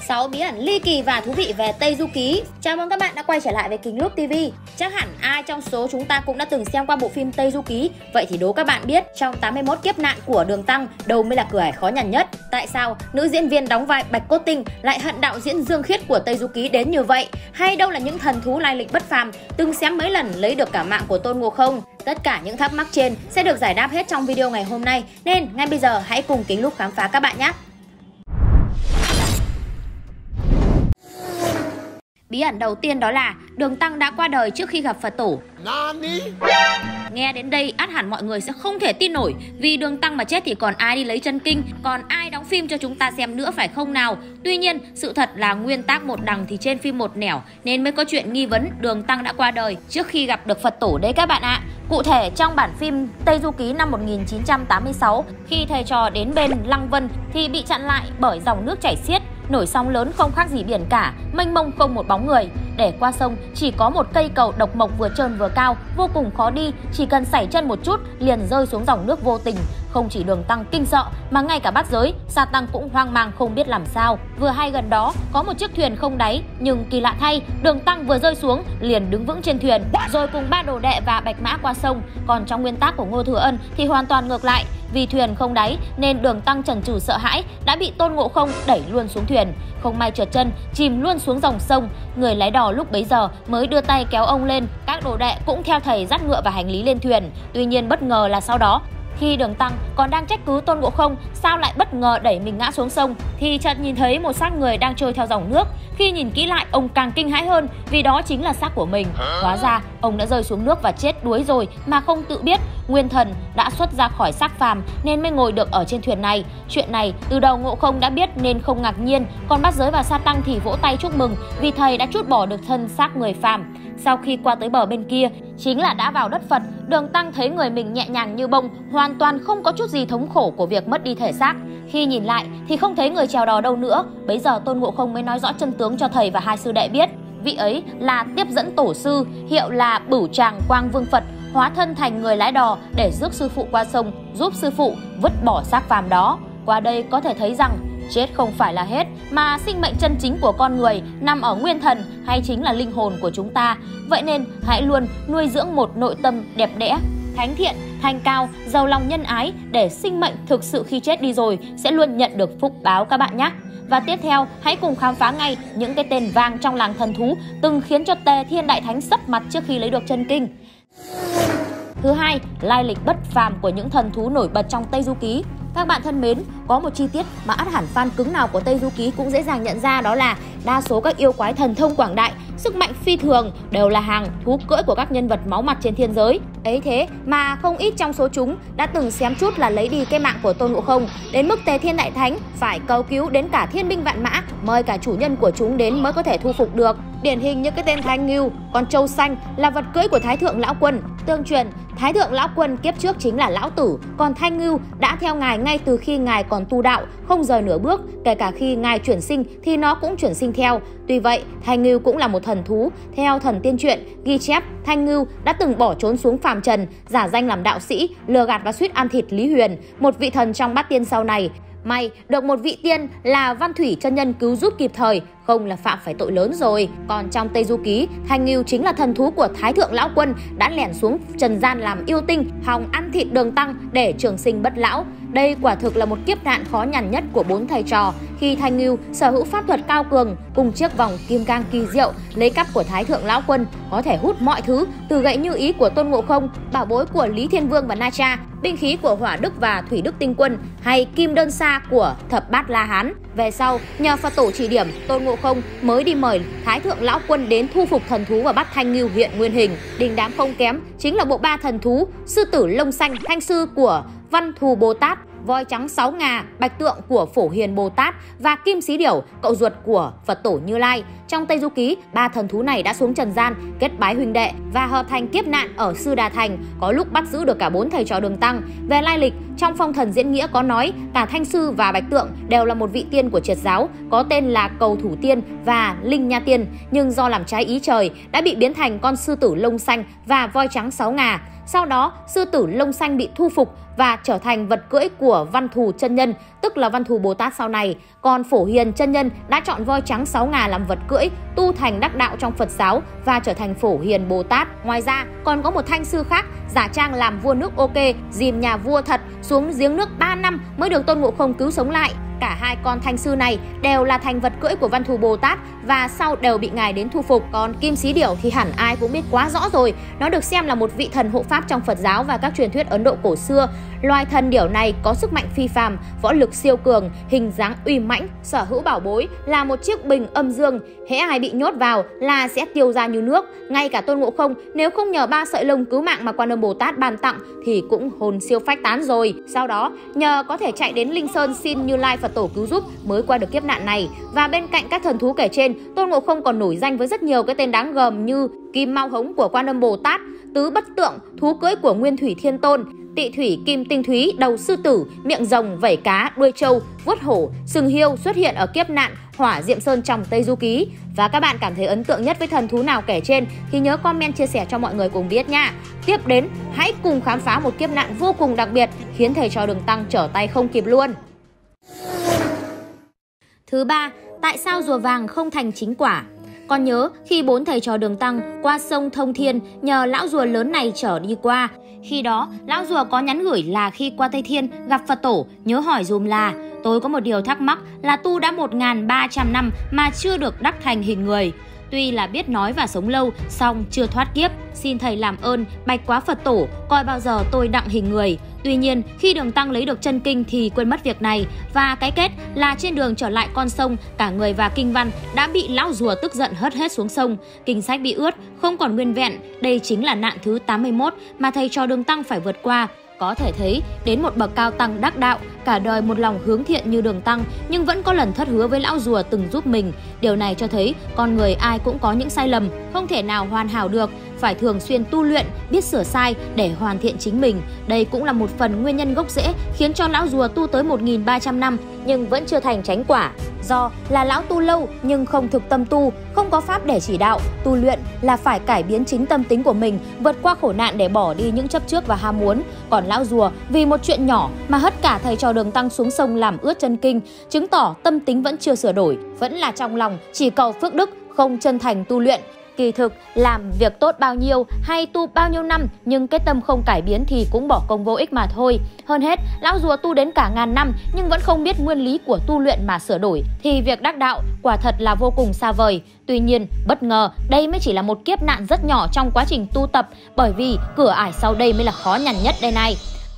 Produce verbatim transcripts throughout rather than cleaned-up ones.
sáu bí ẩn ly kỳ và thú vị về Tây Du Ký. Chào mừng các bạn đã quay trở lại với Kính Lúc ti vi. Chắc hẳn ai trong số chúng ta cũng đã từng xem qua bộ phim Tây Du Ký. Vậy thì đố các bạn biết, trong tám mươi mốt kiếp nạn của Đường Tăng, đâu mới là cửa ải khó nhằn nhất? Tại sao nữ diễn viên đóng vai Bạch Cốt Tinh lại hận đạo diễn Dương Khiết của Tây Du Ký đến như vậy? Hay đâu là những thần thú lai lịch bất phàm từng xém mấy lần lấy được cả mạng của Tôn Ngộ Không? Tất cả những thắc mắc trên sẽ được giải đáp hết trong video ngày hôm nay, nên ngay bây giờ hãy cùng Kính Lúc khám phá các bạn nhé! Bí ẩn đầu tiên đó là Đường Tăng đã qua đời trước khi gặp Phật tổ. Nghe đến đây ắt hẳn mọi người sẽ không thể tin nổi, vì Đường Tăng mà chết thì còn ai đi lấy chân kinh, còn ai đóng phim cho chúng ta xem nữa phải không nào? Tuy nhiên sự thật là nguyên tác một đằng thì trên phim một nẻo, nên mới có chuyện nghi vấn Đường Tăng đã qua đời trước khi gặp được Phật tổ đấy các bạn ạ. Cụ thể trong bản phim Tây Du Ký năm một nghìn chín trăm tám mươi sáu, khi thầy trò đến bên Lăng Vân thì bị chặn lại bởi dòng nước chảy xiết, nổi sóng lớn không khác gì biển cả, mênh mông không một bóng người. Để qua sông chỉ có một cây cầu độc mộc vừa trơn vừa cao, vô cùng khó đi, chỉ cần sảy chân một chút liền rơi xuống dòng nước vô tình. Không chỉ Đường Tăng kinh sợ mà ngay cả bát giới, Sa Tăng cũng hoang mang không biết làm sao. Vừa hay gần đó có một chiếc thuyền không đáy, nhưng kỳ lạ thay, Đường Tăng vừa rơi xuống liền đứng vững trên thuyền, rồi cùng ba đồ đệ và Bạch Mã qua sông. Còn trong nguyên tác của Ngô Thừa Ân thì hoàn toàn ngược lại, vì thuyền không đáy nên Đường Tăng chần chừ sợ hãi đã bị Tôn Ngộ Không đẩy luôn xuống thuyền, không may trượt chân chìm luôn xuống dòng sông. Người lái đò lúc bấy giờ mới đưa tay kéo ông lên, các đồ đệ cũng theo thầy dắt ngựa và hành lý lên thuyền. Tuy nhiên bất ngờ là sau đó, khi Đường Tăng còn đang trách cứ Tôn Ngộ Không sao lại bất ngờ đẩy mình ngã xuống sông, thì chợt nhìn thấy một xác người đang trôi theo dòng nước. Khi nhìn kỹ lại, ông càng kinh hãi hơn, vì đó chính là xác của mình. Hóa ra ông đã rơi xuống nước và chết đuối rồi mà không tự biết. Nguyên thần đã xuất ra khỏi xác phàm nên mới ngồi được ở trên thuyền này. Chuyện này từ đầu Ngộ Không đã biết nên không ngạc nhiên, còn bát giới và Sa Tăng thì vỗ tay chúc mừng vì thầy đã trút bỏ được thân xác người phàm. Sau khi qua tới bờ bên kia, chính là đã vào đất Phật, Đường Tăng thấy người mình nhẹ nhàng như bông, hoàn toàn không có chút gì thống khổ của việc mất đi thể xác. Khi nhìn lại thì không thấy người chèo đò đâu nữa. Bấy giờ Tôn Ngộ Không mới nói rõ chân tướng cho thầy và hai sư đệ biết. Vị ấy là tiếp dẫn tổ sư, hiệu là Bửu Tràng Quang Vương Phật, hóa thân thành người lái đò để rước sư phụ qua sông, giúp sư phụ vứt bỏ xác phàm đó. Qua đây có thể thấy rằng chết không phải là hết, mà sinh mệnh chân chính của con người nằm ở nguyên thần, hay chính là linh hồn của chúng ta. Vậy nên hãy luôn nuôi dưỡng một nội tâm đẹp đẽ, thánh thiện, thanh cao, giàu lòng nhân ái, để sinh mệnh thực sự khi chết đi rồi sẽ luôn nhận được phúc báo các bạn nhé. Và tiếp theo hãy cùng khám phá ngay những cái tên vang trong làng thần thú từng khiến cho Tề Thiên Đại Thánh sấp mặt trước khi lấy được chân kinh. Thứ hai, lai lịch bất phàm của những thần thú nổi bật trong Tây Du Ký. Các bạn thân mến, có một chi tiết mà ắt hẳn fan cứng nào của Tây Du Ký cũng dễ dàng nhận ra, đó là đa số các yêu quái thần thông quảng đại, sức mạnh phi thường đều là hàng thú cưỡi của các nhân vật máu mặt trên thiên giới. Ấy thế mà không ít trong số chúng đã từng xém chút là lấy đi cái mạng của Tôn Ngộ Không, đến mức Tề Thiên Đại Thánh phải cầu cứu đến cả thiên binh vạn mã, mời cả chủ nhân của chúng đến mới có thể thu phục được. Điển hình như cái tên Thanh Ngưu, con trâu xanh là vật cưỡi của Thái Thượng Lão Quân. Tương truyền Thái Thượng Lão Quân kiếp trước chính là Lão Tử, còn Thanh Ngưu đã theo ngài ngay từ khi ngài còn tu đạo, không rời nửa bước, kể cả khi ngài chuyển sinh thì nó cũng chuyển sinh theo. Tuy vậy, Thanh Ngưu cũng là một thần thú. Theo thần tiên truyện ghi chép, Thanh Ngưu đã từng bỏ trốn xuống phàm trần, giả danh làm đạo sĩ, lừa gạt và suýt ăn thịt Lý Huyền, một vị thần trong bát tiên sau này. May được một vị tiên là Văn Thủy chân nhân cứu giúp kịp thời, không là phạm phải tội lớn rồi. Còn trong Tây Du Ký, Thanh Ngưu chính là thần thú của Thái Thượng Lão Quân, đã lẻn xuống trần gian làm yêu tinh, hòng ăn thịt Đường Tăng để trường sinh bất lão. Đây quả thực là một kiếp nạn khó nhằn nhất của bốn thầy trò, khi Thanh Ngưu sở hữu pháp thuật cao cường cùng chiếc vòng kim cang kỳ diệu lấy cắp của Thái Thượng Lão Quân, có thể hút mọi thứ từ gậy như ý của Tôn Ngộ Không, bảo bối của Lý Thiên Vương và Na Cha, binh khí của Hỏa Đức và Thủy Đức Tinh Quân, hay kim đơn sa của Thập Bát La Hán. Về sau, nhờ Phật tổ chỉ điểm, Tôn Ngộ Không mới đi mời Thái Thượng Lão Quân đến thu phục thần thú và bắt Thanh Ngưu hiện nguyên hình. Đình đám không kém chính là bộ ba thần thú sư tử lông xanh Thanh Sư của Văn Thù Bồ Tát, voi trắng sáu ngà Bạch Tượng của Phổ Hiền Bồ Tát và Kim Xí Điểu, cậu ruột của Phật tổ Như Lai. Trong Tây Du Ký, ba thần thú này đã xuống trần gian kết bái huynh đệ và hợp thành kiếp nạn ở Sư Đà Thành, có lúc bắt giữ được cả bốn thầy trò Đường Tăng. Về lai lịch, trong phong thần diễn nghĩa có nói cả Thanh Sư và Bạch Tượng đều là một vị tiên của Triệt giáo, có tên là Cầu Thủ Tiên và Linh Nha Tiên, nhưng do làm trái ý trời đã bị biến thành con sư tử lông xanh và voi trắng sáu ngà. Sau đó, sư tử lông xanh bị thu phục và trở thành vật cưỡi của Văn Thù chân nhân, tức là Văn Thù Bồ Tát sau này. Còn Phổ Hiền chân nhân đã chọn voi trắng sáu ngà làm vật cưỡi, tu thành đắc đạo trong Phật giáo và trở thành Phổ Hiền Bồ Tát. Ngoài ra, còn có một Thanh Sư khác giả trang làm vua nước Ok, dìm nhà vua thật xuống giếng nước ba năm mới được Tôn Ngộ Không cứu sống lại. Cả hai con Thanh Sư này đều là thành vật cưỡi của Văn Thù Bồ Tát và sau đều bị ngài đến thu phục. Còn Kim Xí Điểu thì hẳn ai cũng biết quá rõ rồi. Nó được xem là một vị thần hộ pháp trong Phật giáo và các truyền thuyết Ấn Độ cổ xưa. Loài thần điểu này có sức mạnh phi phàm, võ lực siêu cường, hình dáng uy mãnh, sở hữu bảo bối là một chiếc bình âm dương. Hễ ai bị nhốt vào là sẽ tiêu ra như nước. Ngay cả Tôn Ngộ Không nếu không nhờ ba sợi lông cứu mạng mà Quan Âm Bồ Tát ban tặng thì cũng hồn siêu phách tán rồi. Sau đó nhờ có thể chạy đến Linh Sơn xin Như Lai Phật Tổ cứu giúp mới qua được kiếp nạn này. Và bên cạnh các thần thú kể trên, Tôn Ngộ Không còn nổi danh với rất nhiều cái tên đáng gờm như Kim Mao Hống của Quan Âm Bồ Tát, Tứ Bất Tượng, thú cưỡi của Nguyên Thủy Thiên Tôn, Tị Thủy Kim Tinh Thúy, đầu sư tử, miệng rồng, vảy cá, đuôi trâu, vuốt hổ, sừng hiêu xuất hiện ở kiếp nạn Hỏa Diệm Sơn trong Tây Du Ký. Và các bạn cảm thấy ấn tượng nhất với thần thú nào kể trên thì nhớ comment chia sẻ cho mọi người cùng biết nha. Tiếp đến, hãy cùng khám phá một kiếp nạn vô cùng đặc biệt khiến thầy trò Đường Tăng trở tay không kịp luôn. Thứ ba, tại sao rùa vàng không thành chính quả? Còn nhớ khi bốn thầy trò Đường Tăng qua sông Thông Thiên nhờ lão rùa lớn này chở đi qua. Khi đó, lão rùa có nhắn gửi là khi qua Tây Thiên gặp Phật Tổ nhớ hỏi dùm là tôi có một điều thắc mắc là tu đã một nghìn ba trăm năm mà chưa được đắc thành hình người. Tuy là biết nói và sống lâu, song chưa thoát kiếp. Xin thầy làm ơn, bạch quá Phật Tổ, coi bao giờ tôi đặng hình người. Tuy nhiên, khi Đường Tăng lấy được chân kinh thì quên mất việc này. Và cái kết là trên đường trở lại con sông, cả người và kinh văn đã bị lão rùa tức giận hất hết xuống sông. Kinh sách bị ướt, không còn nguyên vẹn. Đây chính là nạn thứ tám mươi mốt mà thầy trò Đường Tăng phải vượt qua. Có thể thấy, đến một bậc cao tăng đắc đạo, cả đời một lòng hướng thiện như Đường Tăng, nhưng vẫn có lần thất hứa với lão rùa từng giúp mình. Điều này cho thấy con người ai cũng có những sai lầm, không thể nào hoàn hảo được, phải thường xuyên tu luyện, biết sửa sai để hoàn thiện chính mình. Đây cũng là một phần nguyên nhân gốc rễ khiến cho lão rùa tu tới một nghìn ba trăm năm nhưng vẫn chưa thành chánh quả. Do là lão tu lâu nhưng không thực tâm tu, không có pháp để chỉ đạo. Tu luyện là phải cải biến chính tâm tính của mình, vượt qua khổ nạn để bỏ đi những chấp trước và ham muốn. Còn lão rùa vì một chuyện nhỏ mà hất cả thầy trò Đường Tăng xuống sông làm ướt chân kinh, chứng tỏ tâm tính vẫn chưa sửa đổi, vẫn là trong lòng chỉ cầu phước đức, không chân thành tu luyện. Kỳ thực, làm việc tốt bao nhiêu hay tu bao nhiêu năm nhưng cái tâm không cải biến thì cũng bỏ công vô ích mà thôi. Hơn hết, lão rùa tu đến cả ngàn năm nhưng vẫn không biết nguyên lý của tu luyện mà sửa đổi thì việc đắc đạo quả thật là vô cùng xa vời. Tuy nhiên, bất ngờ đây mới chỉ là một kiếp nạn rất nhỏ trong quá trình tu tập, bởi vì cửa ải sau đây mới là khó nhằn nhất đây này.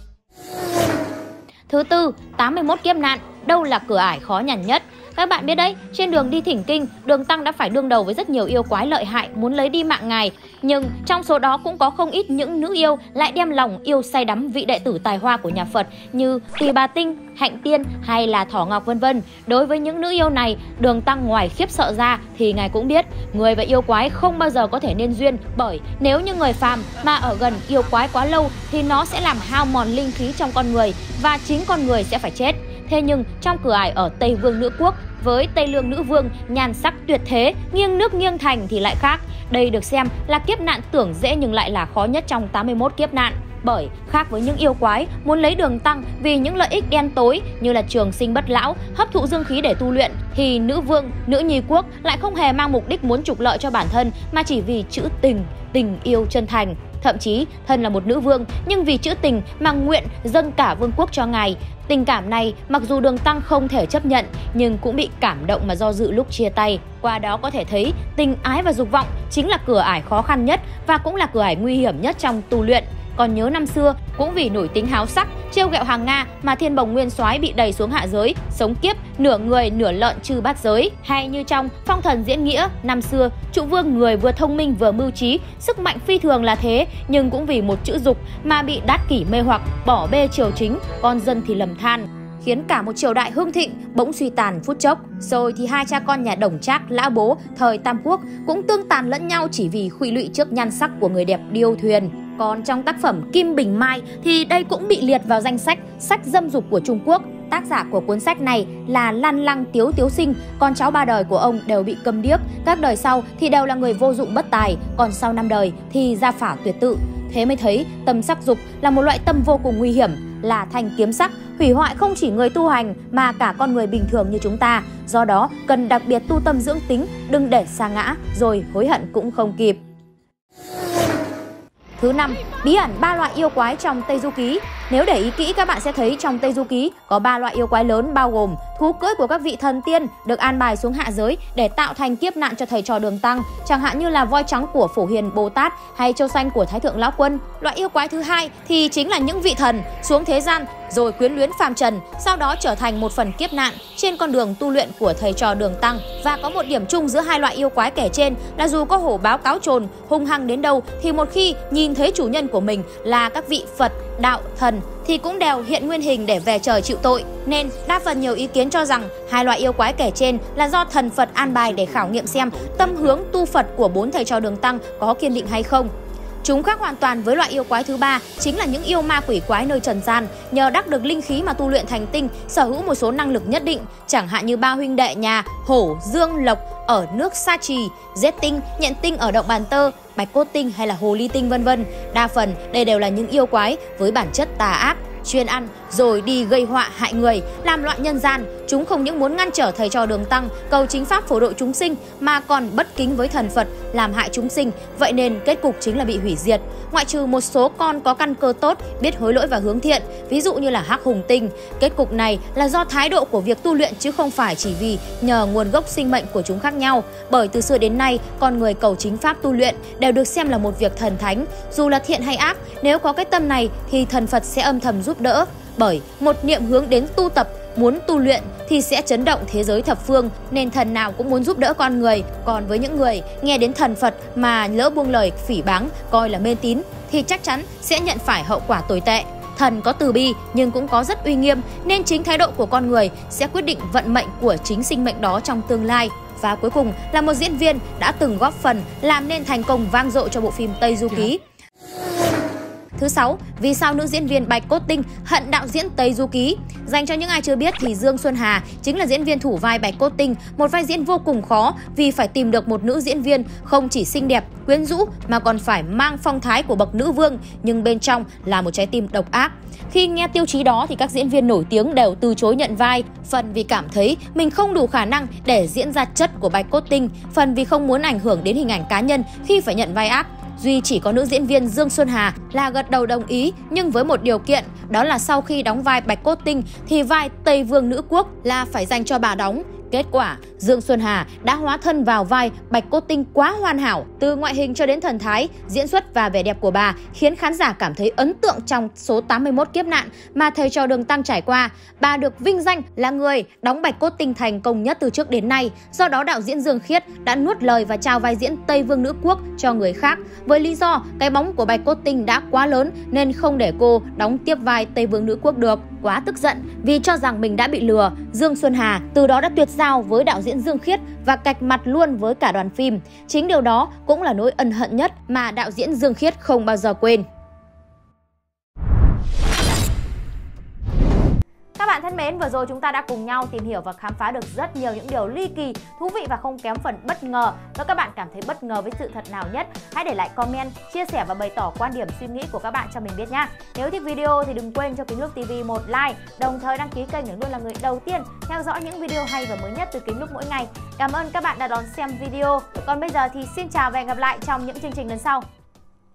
Thứ tư, tám mươi mốt kiếp nạn, đâu là cửa ải khó nhằn nhất? Các bạn biết đấy, trên đường đi thỉnh kinh, Đường Tăng đã phải đương đầu với rất nhiều yêu quái lợi hại muốn lấy đi mạng ngài. Nhưng trong số đó cũng có không ít những nữ yêu lại đem lòng yêu say đắm vị đệ tử tài hoa của nhà Phật như Tỳ Bà Tinh, Hạnh Tiên hay là Thỏ Ngọc vân vân. Đối với những nữ yêu này, Đường Tăng ngoài khiếp sợ ra thì ngài cũng biết người và yêu quái không bao giờ có thể nên duyên, bởi nếu như người phàm mà ở gần yêu quái quá lâu thì nó sẽ làm hao mòn linh khí trong con người và chính con người sẽ phải chết. Thế nhưng trong cửa ải ở Tây Vương Nữ Quốc với Tây Lương Nữ Vương nhan sắc tuyệt thế, nghiêng nước nghiêng thành thì lại khác. Đây được xem là kiếp nạn tưởng dễ nhưng lại là khó nhất trong tám mươi mốt kiếp nạn. Bởi khác với những yêu quái muốn lấy Đường Tăng vì những lợi ích đen tối như là trường sinh bất lão, hấp thụ dương khí để tu luyện, thì Nữ Vương, Nữ Nhi Quốc lại không hề mang mục đích muốn trục lợi cho bản thân mà chỉ vì chữ tình, tình yêu chân thành. Thậm chí thân là một nữ vương nhưng vì chữ tình mà nguyện dâng cả vương quốc cho ngài. Tình cảm này mặc dù Đường Tăng không thể chấp nhận nhưng cũng bị cảm động mà do dự lúc chia tay. Qua đó có thể thấy tình ái và dục vọng chính là cửa ải khó khăn nhất và cũng là cửa ải nguy hiểm nhất trong tu luyện. Còn nhớ năm xưa, cũng vì nổi tính háo sắc, trêu ghẹo hàng Nga mà Thiên Bồng Nguyên Soái bị đày xuống hạ giới, sống kiếp nửa người nửa lợn chư bát giới. Hay như trong Phong Thần Diễn Nghĩa, năm xưa, Trụ Vương người vừa thông minh vừa mưu trí, sức mạnh phi thường là thế, nhưng cũng vì một chữ dục mà bị Đát Kỷ mê hoặc, bỏ bê triều chính, con dân thì lầm than, khiến cả một triều đại hưng thịnh bỗng suy tàn phút chốc. Rồi thì hai cha con nhà Đồng Trác, Lã Bố thời Tam Quốc cũng tương tàn lẫn nhau chỉ vì khuỵu lụy trước nhan sắc của người đẹp điêu thuyền. Còn trong tác phẩm Kim Bình Mai thì đây cũng bị liệt vào danh sách sách dâm dục của Trung Quốc. Tác giả của cuốn sách này là Lan Lăng Tiếu Tiếu Sinh, con cháu ba đời của ông đều bị câm điếc, các đời sau thì đều là người vô dụng bất tài, còn sau năm đời thì gia phả tuyệt tự. Thế mới thấy tâm sắc dục là một loại tâm vô cùng nguy hiểm, là thanh kiếm sắc, hủy hoại không chỉ người tu hành mà cả con người bình thường như chúng ta. Do đó cần đặc biệt tu tâm dưỡng tính, đừng để sa ngã rồi hối hận cũng không kịp. Thứ năm, bí ẩn ba loại yêu quái trong Tây Du Ký. Nếu để ý kỹ các bạn sẽ thấy trong Tây Du Ký có ba loại yêu quái lớn, bao gồm thú cưỡi của các vị thần tiên được an bài xuống hạ giới để tạo thành kiếp nạn cho thầy trò Đường Tăng, chẳng hạn như là voi trắng của Phổ Hiền Bồ Tát hay châu xanh của Thái Thượng Lão Quân. Loại yêu quái thứ hai thì chính là những vị thần xuống thế gian rồi quyến luyến phàm trần, sau đó trở thành một phần kiếp nạn trên con đường tu luyện của thầy trò Đường Tăng. Và có một điểm chung giữa hai loại yêu quái kể trên là dù có hổ báo cáo trồn hung hăng đến đâu thì một khi nhìn thấy chủ nhân của mình là các vị Phật, đạo, thần thì cũng đều hiện nguyên hình để về trời chịu tội. Nên đa phần nhiều ý kiến cho rằng hai loại yêu quái kể trên là do thần Phật an bài để khảo nghiệm xem tâm hướng tu Phật của bốn thầy trò Đường Tăng có kiên định hay không. Chúng khác hoàn toàn với loại yêu quái thứ ba, chính là những yêu ma quỷ quái nơi trần gian, nhờ đắc được linh khí mà tu luyện thành tinh, sở hữu một số năng lực nhất định, chẳng hạn như ba huynh đệ nhà Hổ, Dương, Lộc ở nước Sa Trì, Giết Tinh, Nhện Tinh ở động Bàn Tơ, Bạch Cốt Tinh hay là Hồ Ly Tinh vân vân. Đa phần đây đều là những yêu quái với bản chất tà ác, chuyên ăn rồi đi gây họa hại người, làm loạn nhân gian. Chúng không những muốn ngăn trở thầy trò Đường Tăng cầu chính pháp phổ độ chúng sinh mà còn bất kính với thần Phật, làm hại chúng sinh. Vậy nên kết cục chính là bị hủy diệt. Ngoại trừ một số con có căn cơ tốt, biết hối lỗi và hướng thiện, ví dụ như là Hắc Hùng Tinh. Kết cục này là do thái độ của việc tu luyện chứ không phải chỉ vì nhờ nguồn gốc sinh mệnh của chúng khác nhau. Bởi từ xưa đến nay, con người cầu chính pháp tu luyện đều được xem là một việc thần thánh. Dù là thiện hay ác, nếu có cái tâm này thì thần Phật sẽ âm thầm giúp đỡ. Bởi một niệm hướng đến tu tập, muốn tu luyện thì sẽ chấn động thế giới thập phương, nên thần nào cũng muốn giúp đỡ con người. Còn với những người nghe đến thần Phật mà lỡ buông lời phỉ báng, coi là mê tín thì chắc chắn sẽ nhận phải hậu quả tồi tệ. Thần có từ bi nhưng cũng có rất uy nghiêm, nên chính thái độ của con người sẽ quyết định vận mệnh của chính sinh mệnh đó trong tương lai. Và cuối cùng là một diễn viên đã từng góp phần làm nên thành công vang dội cho bộ phim Tây Du Ký. Thứ sáu, vì sao nữ diễn viên Bạch Cốt Tinh hận đạo diễn Tây Du Ký? Dành cho những ai chưa biết thì Dương Xuân Hà chính là diễn viên thủ vai Bạch Cốt Tinh, một vai diễn vô cùng khó vì phải tìm được một nữ diễn viên không chỉ xinh đẹp, quyến rũ mà còn phải mang phong thái của bậc nữ vương, nhưng bên trong là một trái tim độc ác. Khi nghe tiêu chí đó thì các diễn viên nổi tiếng đều từ chối nhận vai, phần vì cảm thấy mình không đủ khả năng để diễn ra chất của Bạch Cốt Tinh, phần vì không muốn ảnh hưởng đến hình ảnh cá nhân khi phải nhận vai ác. Duy chỉ có nữ diễn viên Dương Xuân Hà là gật đầu đồng ý, nhưng với một điều kiện, đó là sau khi đóng vai Bạch Cốt Tinh thì vai Tây Vương Nữ Quốc là phải dành cho bà đóng. Kết quả, Dương Xuân Hà đã hóa thân vào vai Bạch Cốt Tinh quá hoàn hảo, từ ngoại hình cho đến thần thái, diễn xuất và vẻ đẹp của bà khiến khán giả cảm thấy ấn tượng trong số tám mươi mốt kiếp nạn mà thầy trò Đường Tăng trải qua. Bà được vinh danh là người đóng Bạch Cốt Tinh thành công nhất từ trước đến nay. Do đó đạo diễn Dương Khiết đã nuốt lời và trao vai diễn Tây Vương Nữ Quốc cho người khác, với lý do cái bóng của Bạch Cốt Tinh đã quá lớn nên không để cô đóng tiếp vai Tây Vương Nữ Quốc được. Quá tức giận vì cho rằng mình đã bị lừa, Dương Xuân Hà từ đó đã tuyệt giao với đạo diễn Dương Khiết và cạch mặt luôn với cả đoàn phim. Chính điều đó cũng là nỗi ân hận nhất mà đạo diễn Dương Khiết không bao giờ quên. Các bạn thân mến, vừa rồi chúng ta đã cùng nhau tìm hiểu và khám phá được rất nhiều những điều ly kỳ, thú vị và không kém phần bất ngờ. Nếu các bạn cảm thấy bất ngờ với sự thật nào nhất, hãy để lại comment, chia sẻ và bày tỏ quan điểm suy nghĩ của các bạn cho mình biết nhé. Nếu thích video thì đừng quên cho Kính Lúc ti vi một like, đồng thời đăng ký kênh để luôn là người đầu tiên theo dõi những video hay và mới nhất từ Kính Lúc mỗi ngày. Cảm ơn các bạn đã đón xem video. Còn bây giờ thì xin chào và hẹn gặp lại trong những chương trình lần sau.